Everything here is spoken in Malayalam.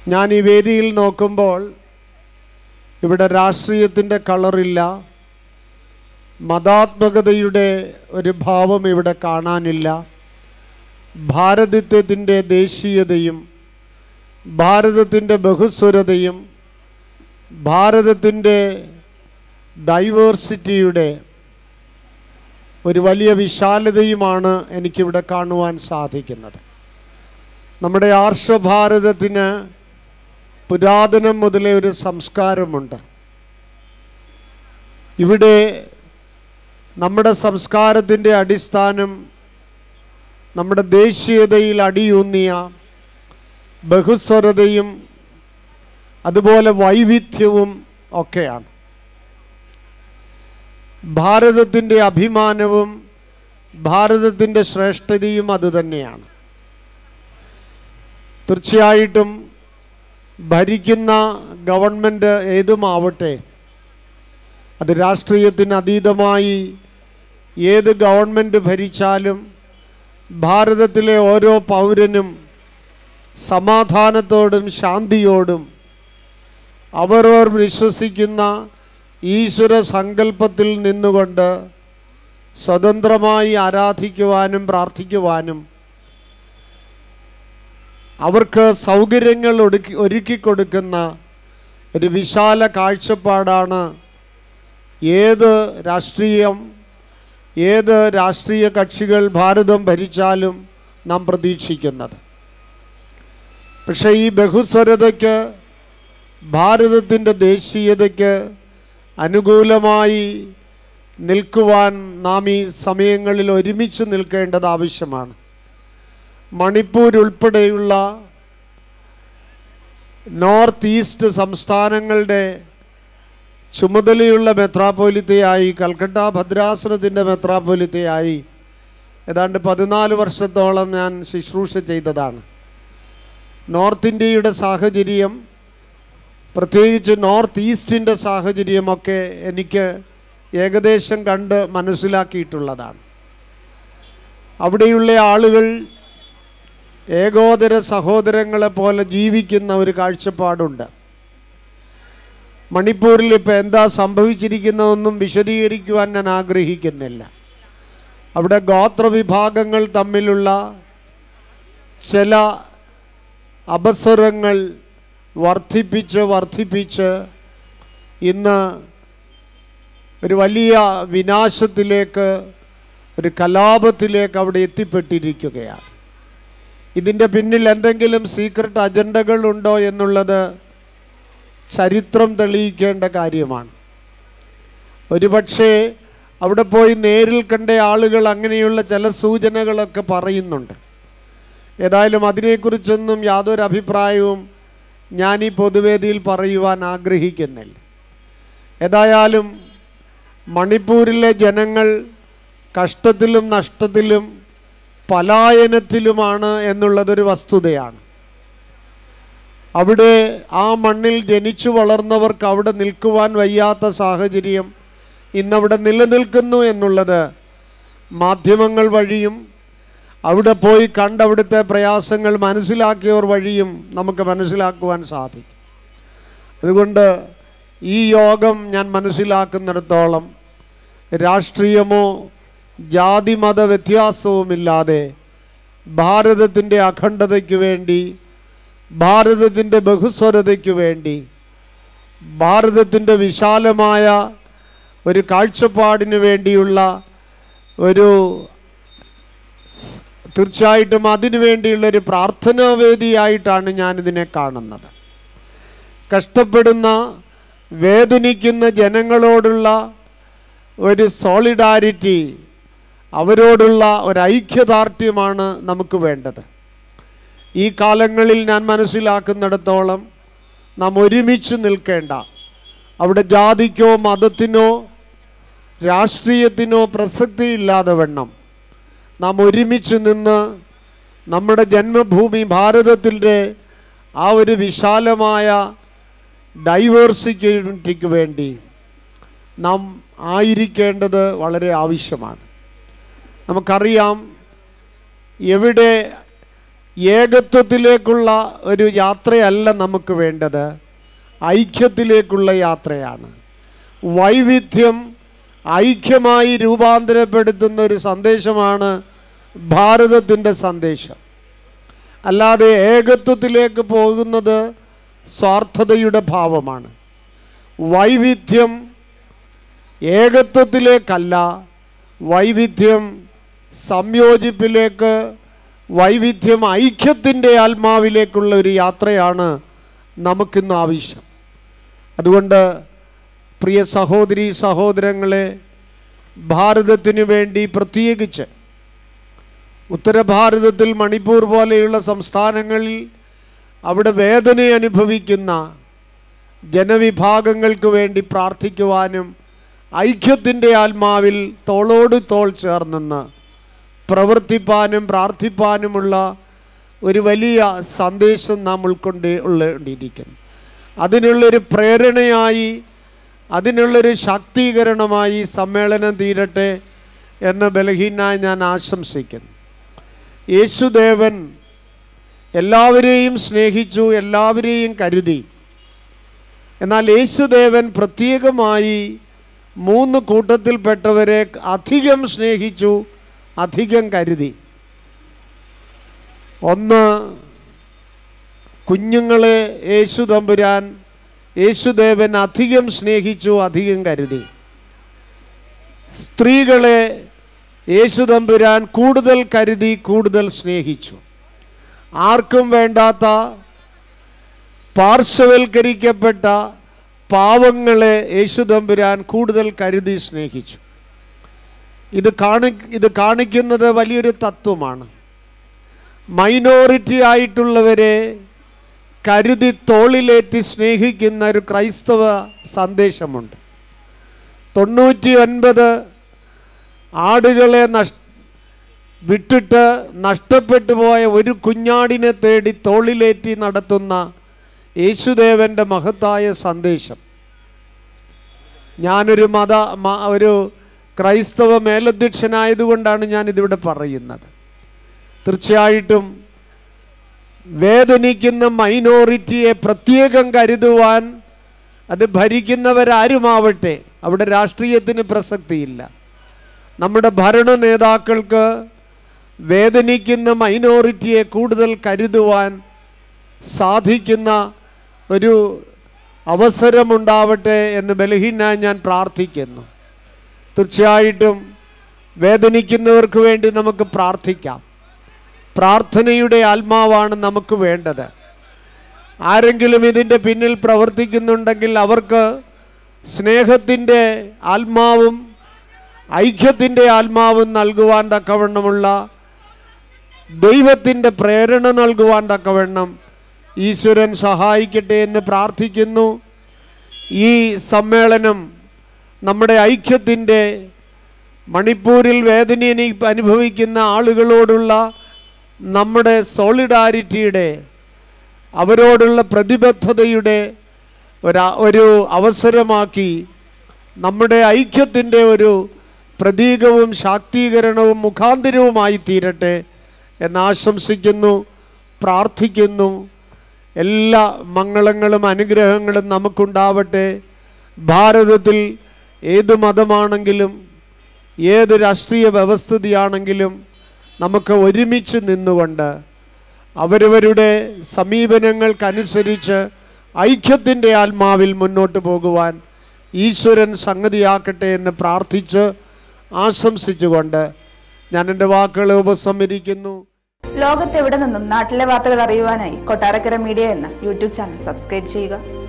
ഞാൻ ഈ വേദിയിൽ നോക്കുമ്പോൾ ഇവിടെ രാഷ്ട്രീയത്തിൻ്റെ കളറില്ല, മതാത്മകതയുടെ ഒരു ഭാവം ഇവിടെ കാണാനില്ല. ഭാരതത്തിൻ്റെ ദേശീയതയും ഭാരതത്തിൻ്റെ ബഹുസ്വരതയും ഭാരതത്തിൻ്റെ ഡൈവേഴ്സിറ്റിയുടെ ഒരു വലിയ വിശാലതയുമാണ് എനിക്കിവിടെ കാണുവാൻ സാധിക്കുന്നത്. നമ്മുടെ ആർഷഭാരതത്തിന് പുരാതനം മുതലേ ഒരു സംസ്കാരമുണ്ട്. ഇവിടെ നമ്മുടെ സംസ്കാരത്തിൻ്റെ അടിസ്ഥാനം നമ്മുടെ ദേശീയതയിൽ അടിയൂന്നിയ ബഹുസ്വരതയും അതുപോലെ വൈവിധ്യവും ഒക്കെയാണ്. ഭാരതത്തിൻ്റെ അഭിമാനവും ഭാരതത്തിൻ്റെ ശ്രേഷ്ഠതയും അതുതന്നെയാണ്. തീർച്ചയായിട്ടും ഭരിക്കുന്ന ഗവൺമെൻറ് ഏതുമാവട്ടെ, അത് രാഷ്ട്രീയത്തിന് അതീതമായി ഏത് ഗവൺമെൻറ് ഭരിച്ചാലും ഭാരതത്തിലെ ഓരോ പൗരനും സമാധാനത്തോടും ശാന്തിയോടും അവർ വിശ്വസിക്കുന്ന ഈശ്വര സങ്കല്പത്തിൽ നിന്നുകൊണ്ട് സ്വതന്ത്രമായി ആരാധിക്കുവാനും പ്രാർത്ഥിക്കുവാനും അവർക്ക് സൗകര്യങ്ങൾ ഒരുക്കിക്കൊടുക്കുന്ന ഒരു വിശാല കാഴ്ചപ്പാടാണ് ഏത് രാഷ്ട്രീയ കക്ഷികൾ ഭാരതം ഭരിച്ചാലും നാം പ്രതീക്ഷിക്കുന്നത്. പക്ഷേ ഈ ബഹുസ്വരതയ്ക്ക്, ഭാരതത്തിൻ്റെ ദേശീയതയ്ക്ക് അനുകൂലമായി നിൽക്കുവാൻ നാം ഈ സമയങ്ങളിൽ ഒരുമിച്ച് നിൽക്കേണ്ടത് ആവശ്യമാണ്. മണിപ്പൂർ ഉൾപ്പെടെയുള്ള നോർത്ത് ഈസ്റ്റ് സംസ്ഥാനങ്ങളുടെ ചുമതലയുള്ള മെത്രാപ്പൊലീത്തയായി, കൽക്കട്ട ഭദ്രാസനത്തിൻ്റെ മെത്രാപ്പൊലീത്തയായി ഏതാണ്ട് 14 വർഷത്തോളം ഞാൻ ശുശ്രൂഷ ചെയ്തതാണ്. നോർത്ത് ഇന്ത്യയുടെ സാഹചര്യം, പ്രത്യേകിച്ച് നോർത്ത് ഈസ്റ്റിൻ്റെ സാഹചര്യമൊക്കെ എനിക്ക് ഏകദേശം കണ്ട് മനസ്സിലാക്കിയിട്ടുള്ളതാണ്. അവിടെയുള്ള ആളുകൾ ഏകോദര സഹോദരങ്ങളെപ്പോലെ ജീവിക്കുന്ന ഒരു കാഴ്ചപ്പാടുണ്ട്. മണിപ്പൂരിൽ ഇപ്പോൾ എന്താ സംഭവിച്ചിരിക്കുന്നതെന്നും വിശദീകരിക്കുവാൻ ഞാൻ ആഗ്രഹിക്കുന്നില്ല. അവിടെ ഗോത്രവിഭാഗങ്ങൾ തമ്മിലുള്ള ചില അപസ്വരങ്ങൾ വർദ്ധിപ്പിച്ച് ഇന്ന് ഒരു വലിയ വിനാശത്തിലേക്ക്, ഒരു കലാപത്തിലേക്ക് അവിടെ എത്തിപ്പെട്ടിരിക്കുകയാണ്. ഇതിൻ്റെ പിന്നിൽ എന്തെങ്കിലും സീക്രട്ട് അജണ്ടകളുണ്ടോ എന്നുള്ളത് ചരിത്രം തെളിയിക്കേണ്ട കാര്യമാണ്. ഒരുപക്ഷെ അവിടെ പോയി നേരിൽ കണ്ട ആളുകൾ അങ്ങനെയുള്ള ചില സൂചനകളൊക്കെ പറയുന്നുണ്ട്. ഏതായാലും അതിനെക്കുറിച്ചൊന്നും യാതൊരു അഭിപ്രായവും ഞാൻ ഈ പൊതുവേദിയിൽ പറയുവാൻ ആഗ്രഹിക്കുന്നില്ല. ഏതായാലും മണിപ്പൂരിലെ ജനങ്ങൾ കഷ്ടത്തിലും നഷ്ടത്തിലും പലായനത്തിലുമാണ് എന്നുള്ളതൊരു വസ്തുതയാണ്. അവിടെ ആ മണ്ണിൽ ജനിച്ചു വളർന്നവർക്ക് അവിടെ നിൽക്കുവാൻ വയ്യാത്ത സാഹചര്യം ഇന്നവിടെ നിലനിൽക്കുന്നു എന്നുള്ളത് മാധ്യമങ്ങൾ വഴിയും അവിടെ പോയി കണ്ടവിടുത്തെ പ്രയാസങ്ങൾ മനസ്സിലാക്കിയവർ വഴിയും നമുക്ക് മനസ്സിലാക്കുവാൻ സാധിക്കും. അതുകൊണ്ട് ഈ യോഗം ഞാൻ മനസ്സിലാക്കുന്നിടത്തോളം രാഷ്ട്രീയമോ ജാതി മത വ്യത്യാസവുമില്ലാതെ ഭാരതത്തിൻ്റെ അഖണ്ഡതയ്ക്ക് വേണ്ടി, ഭാരതത്തിൻ്റെ ബഹുസ്വരതയ്ക്ക് വേണ്ടി, ഭാരതത്തിൻ്റെ വിശാലമായ ഒരു കാഴ്ചപ്പാടിന് വേണ്ടിയുള്ള ഒരു തീർച്ചയായിട്ടും അതിനു വേണ്ടിയുള്ളൊരു പ്രാർത്ഥനാവേദിയായിട്ടാണ് ഞാനിതിനെ കാണുന്നത്. കഷ്ടപ്പെടുന്ന, വേദനിക്കുന്ന ജനങ്ങളോടുള്ള ഒരു സോളിഡാരിറ്റി, അവരോടുള്ള ഒരു ഐക്യദാർഢ്യമാണ് നമുക്ക് വേണ്ടത്. ഈ കാലങ്ങളിൽ ഞാൻ മനസ്സിലാക്കുന്നിടത്തോളം നാം ഒരുമിച്ച് നിൽക്കേണ്ട, അവിടെ ജാതിക്കോ മതത്തിനോ രാഷ്ട്രീയത്തിനോ പ്രസക്തിയില്ലാതെ വണ്ണം നാം ഒരുമിച്ച് നിന്ന് നമ്മുടെ ജന്മഭൂമി ഭാരതത്തിൻ്റെ ആ ഒരു വിശാലമായ ഡൈവേഴ്സിറ്റിക്ക് വേണ്ടി നാം ആയിരിക്കേണ്ടത് വളരെ ആവശ്യമാണ്. നമുക്കറിയാം, എവിടെ ഏകത്വത്തിലേക്കുള്ള ഒരു യാത്രയല്ല നമുക്ക് വേണ്ടത്, ഐക്യത്തിലേക്കുള്ള യാത്രയാണ്. വൈവിധ്യം ഐക്യമായി രൂപാന്തരപ്പെടുത്തുന്ന ഒരു സന്ദേശമാണ് ഭാരതത്തിൻ്റെ സന്ദേശം. അല്ലാതെ ഏകത്വത്തിലേക്ക് പോകുന്നത് സ്വാർത്ഥതയുടെ ഭാവമാണ്. വൈവിധ്യം ഏകത്വത്തിലേക്കല്ല, വൈവിധ്യം സംയോജിപ്പിലേക്ക്, വൈവിധ്യം ഐക്യത്തിൻ്റെ ആത്മാവിലേക്കുള്ള ഒരു യാത്രയാണ് നമുക്കിന്ന് ആവശ്യം. അതുകൊണ്ട് പ്രിയ സഹോദരീ സഹോദരങ്ങളെ, ഭാരതത്തിനു വേണ്ടി പ്രത്യേകിച്ച് ഉത്തരഭാരതത്തിൽ മണിപ്പൂർ പോലെയുള്ള സംസ്ഥാനങ്ങളിൽ അവിടെ വേദന അനുഭവിക്കുന്ന ജനവിഭാഗങ്ങൾക്ക് വേണ്ടി പ്രാർത്ഥിക്കുവാനും ഐക്യത്തിൻ്റെ ആത്മാവിൽ തോളോട് തോൾ ചേർന്നെന്ന് പ്രവർത്തിപ്പാനും പ്രാർത്ഥിപ്പാനുമുള്ള ഒരു വലിയ സന്ദേശം നാം ഉൾക്കൊണ്ടിരിക്കുന്നു. അതിനുള്ളൊരു പ്രേരണയായി, അതിനുള്ളൊരു ശാക്തീകരണമായി സമ്മേളനം തീരട്ടെ എന്ന് ബലഹീനായി ഞാൻ ആശംസിക്കുന്നു. യേശുദേവൻ എല്ലാവരെയും സ്നേഹിച്ചു, എല്ലാവരെയും കരുതി. എന്നാൽ യേശുദേവൻ പ്രത്യേകമായി 3 കൂട്ടത്തിൽപ്പെട്ടവരെ അധികം സ്നേഹിച്ചു, അധികം കരുതി. ഒന്ന്, കുഞ്ഞുങ്ങളെ യേശുദേവൻ അധികം സ്നേഹിച്ചു, അധികം കരുതി. സ്ത്രീകളെ യേശുദമ്പുരാൻ കൂടുതൽ കരുതി, കൂടുതൽ സ്നേഹിച്ചു. ആർക്കും വേണ്ടാത്ത പാർശ്വവൽക്കരിക്കപ്പെട്ട പാവങ്ങളെ യേശുദമ്പുരാൻ കൂടുതൽ കരുതി സ്നേഹിച്ചു. ഇത് കാണിക്കുന്നത് വലിയൊരു തത്വമാണ്. മൈനോറിറ്റി ആയിട്ടുള്ളവരെ കരുതി തോളിലേറ്റി സ്നേഹിക്കുന്ന ഒരു ക്രൈസ്തവ സന്ദേശമുണ്ട്. 99 ആടുകളെ വിട്ടിട്ട് നഷ്ടപ്പെട്ടു പോയ ഒരു കുഞ്ഞാടിനെ തേടി തോളിലേറ്റി നടത്തുന്ന യേശുദേവൻ്റെ മഹത്തായ സന്ദേശം. ഞാനൊരു ക്രൈസ്തവ മേലധ്യക്ഷനായതുകൊണ്ടാണ് ഞാനിതിവിടെ പറയുന്നത്. തീർച്ചയായിട്ടും വേദനിക്കുന്ന മൈനോറിറ്റിയെ പ്രത്യേകം കരുതുവാൻ അത് ഭരിക്കുന്നവരാരുമാവട്ടെ, അവിടെ രാഷ്ട്രീയത്തിന് പ്രസക്തിയില്ല. നമ്മുടെ ഭരണ നേതാക്കൾക്ക് വേദനിക്കുന്ന മൈനോറിറ്റിയെ കൂടുതൽ കരുതുവാൻ സാധിക്കുന്ന ഒരു അവസരമുണ്ടാവട്ടെ എന്ന് ബലഹീനായി ഞാൻ പ്രാർത്ഥിക്കുന്നു. തീർച്ചയായിട്ടും വേദനിക്കുന്നവർക്ക് വേണ്ടി നമുക്ക് പ്രാർത്ഥിക്കാം. പ്രാർത്ഥനയുടെ ആത്മാവാണ് നമുക്ക് വേണ്ടത്. ആരെങ്കിലും ഇതിൻ്റെ പിന്നിൽ പ്രവർത്തിക്കുന്നുണ്ടെങ്കിൽ അവർക്ക് സ്നേഹത്തിൻ്റെ ആത്മാവും ഐക്യത്തിൻ്റെ ആത്മാവും നൽകുവാൻ തക്കവണ്ണമുള്ള ദൈവത്തിൻ്റെ പ്രേരണ നൽകുവാൻ തക്കവണ്ണം ഈശ്വരൻ സഹായിക്കട്ടെ എന്ന് പ്രാർത്ഥിക്കുന്നു. ഈ സമ്മേളനം നമ്മുടെ ഐക്യത്തിൻ്റെ, മണിപ്പൂരിൽ വേദന അനുഭവിക്കുന്ന ആളുകളോടുള്ള നമ്മുടെ സോളിഡാരിറ്റിയുടെ, അവരോടുള്ള പ്രതിബദ്ധതയുടെ ഒരു അവസരമാക്കി നമ്മുടെ ഐക്യത്തിൻ്റെ ഒരു പ്രതീകവും ശാക്തീകരണവും മുഖാന്തരവുമായി തീരട്ടെ എന്നാശംസിക്കുന്നു, പ്രാർത്ഥിക്കുന്നു. എല്ലാ മംഗളങ്ങളും അനുഗ്രഹങ്ങളും നമുക്കുണ്ടാവട്ടെ. ഭാരതത്തിൽ ഏത് മതമാണെങ്കിലും ഏത് രാഷ്ട്രീയ വ്യവസ്ഥിതിയാണെങ്കിലും നമുക്ക് ഒരുമിച്ച് നിന്നുകൊണ്ട് അവരവരുടെ സമീപനങ്ങൾക്കനുസരിച്ച് ഐക്യത്തിൻ്റെ ആത്മാവിൽ മുന്നോട്ട് പോകുവാൻ ഈശ്വരൻ സംഗതിയാക്കട്ടെ എന്ന് പ്രാർത്ഥിച്ച് ആശംസിച്ചുകൊണ്ട് ഞാൻ എൻ്റെ വാക്കുകളെ ഉപസംഹരിക്കുന്നു. ലോകത്തെവിടെ നിന്നും നാട്ടിലെ വാർത്തകൾ അറിയുവാനായി കൊട്ടാരക്കര മീഡിയ എന്ന യൂട്യൂബ് ചാനൽ സബ്സ്ക്രൈബ് ചെയ്യുക.